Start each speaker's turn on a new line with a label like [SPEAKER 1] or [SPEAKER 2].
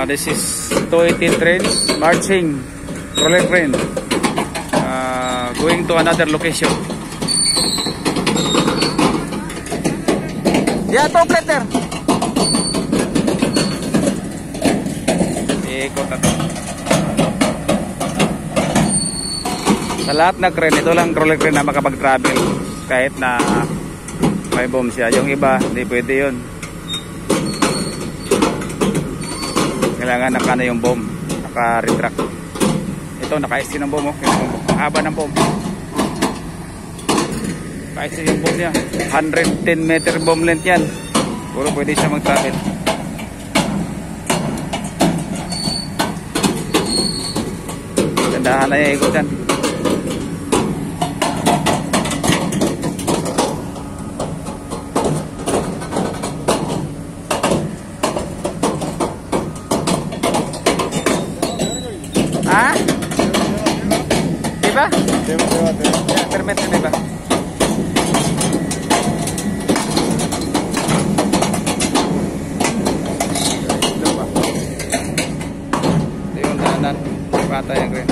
[SPEAKER 1] This is 218 train marching roller crane going to another location. Yeah, top letter. Ikot na to. Sa lahat na crane, ito lang roller crane na makapag-travel kahit na may boom siya. Yung iba, hindi pwede yun. Kailangan nakana yung boom, naka-retract. Ito, naka-ST ng boom. Ang haba ng boom. Naka-ST yung boom niya. 110 meter boom length yan. Puro pwede siya mag-travel. Gandahan na yung ikot yan. Ah? Diba? Permit na diba? Ito yung daanan. Patay ang green.